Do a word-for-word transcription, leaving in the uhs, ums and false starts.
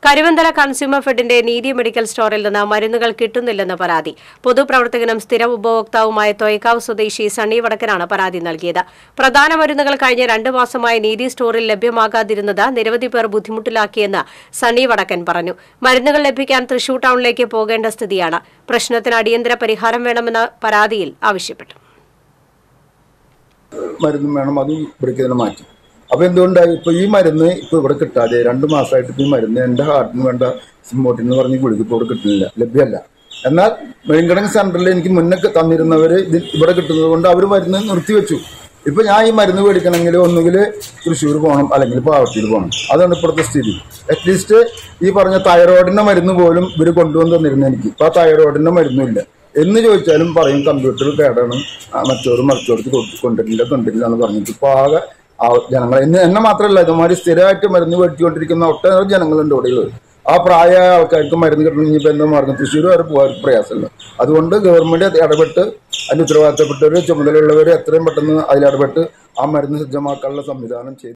Karuvanthala consumer ഫെഡിന്റെ നീതി medical സ്റ്റോറിൽ നിന്ന് മരുന്നുകൾ കിട്ടുന്നില്ലെന്ന് പരാതി. പൊതുപ്രവർത്തകനും സ്ഥിരം ഉപഭോക്താവുമായ തോയ്ക്കാവ് സ്വദേശി സണ്ണി വടക്കനാണ് പരാതി നൽകിയത്. പ്രധാന മരുന്നുകൾ കഴിഞ്ഞ രണ്ടു മാസമായി നീതി സ്റ്റോറിൽ ലഭ്യമാകാതിരുന്നത് നിരവധി പേർ ബുദ്ധിമുട്ടിലാക്കിയെന്ന് സണ്ണി വടക്കൻ പറഞ്ഞു. മരുന്നുകൾ ലഭിക്കാൻ തൃശൂർ ടൌണിലേക്ക് പോകേണ്ട സ്ഥിതിയാണ്. പ്രശ്നത്തിന് അടിയന്തര പരിഹാരം വേണമെന്ന് പരാതിയിൽ ആവശ്യപ്പെട്ടു. മരുന്നും വേണം, അതും ഇവിടേക്ക് മാറ്റി. അപ്പോൾ എന്തുകൊണ്ടായി ഇപ്പോൾ ഈ മരുന്ന് ഇപ്പോൾ ഇവിടെ കിട്ടാതെ രണ്ട് മാസമായിട്ട് ഇപ്പോൾ ഈ മരുന്ന് എൻ്റെ ഹാർട്ടിന് വേണ്ട സിമ്പോട്ടിൻ എന്ന് പറഞ്ഞ് ഗുളിക ഇപ്പോൾ ഇവിടെ കിട്ടുന്നില്ല, ലഭ്യമല്ല. എന്നാൽ മെയിൻകണക്ക് സെൻറ്ററിൽ എനിക്ക് മുന്നേ തന്നിരുന്നവർ ഇത് ഇവിടെ കിട്ടുന്നത് കൊണ്ട് അവർ മരുന്ന് നിർത്തിവെച്ചു. ഇപ്പോൾ ഞാൻ ഈ മരുന്ന് മേടിക്കണമെങ്കിൽ ഒന്നുകിൽ തൃശ്ശൂർ പോകണം, അല്ലെങ്കിൽ പാവട്ടിയിൽ പോകണം. അതാണ് ഇപ്പോഴത്തെ സ്ഥിതി. അറ്റ്ലീസ്റ്റ് ഈ പറഞ്ഞ തൈറോയിഡിൻ്റെ മരുന്ന് പോലും ഇവർ കൊണ്ടുവന്ന് തന്നിരുന്നു എനിക്ക്. ഇപ്പോൾ ആ തൈറോയിഡിൻ്റെ മരുന്നുമില്ല. എന്ന് ചോദിച്ചാലും പറയും കമ്പ്യൂട്ടർ കേടാണ്, മറ്റോറ് മറിച്ചോടത്ത് കൊണ്ടിട്ടില്ല കൊണ്ടിട്ടില്ല എന്ന് പറഞ്ഞിട്ട് ഇപ്പോൾ ആകെ ജനങ്ങൾ എന്നെ എന്നെ മാത്രമല്ല ഇതുമാതിരി സ്ഥിരമായിട്ട് മരുന്ന് മേടിച്ചുകൊണ്ടിരിക്കുന്ന ഒട്ടേറെ ജനങ്ങളുണ്ട് ഇവിടെയുള്ളത്. ആ പ്രായമായ ആൾക്കാർക്ക് മരുന്ന് കിട്ടണമെങ്കിൽ ഇപ്പോൾ എന്താ മാർഗം തൃശ്ശൂർ വരെ പോകാൻ പ്രയാസമില്ല. അതുകൊണ്ട് ഗവൺമെൻറ് ഇടപെട്ട് അതിന് ഉത്തരവാദിത്തപ്പെട്ടവർ ചുമതലയുള്ളവർ എത്രയും പെട്ടെന്ന് അതിലിടപെട്ട് ആ മരുന്ന് സജ്ജമാക്കാനുള്ള സംവിധാനം ചെയ്തു.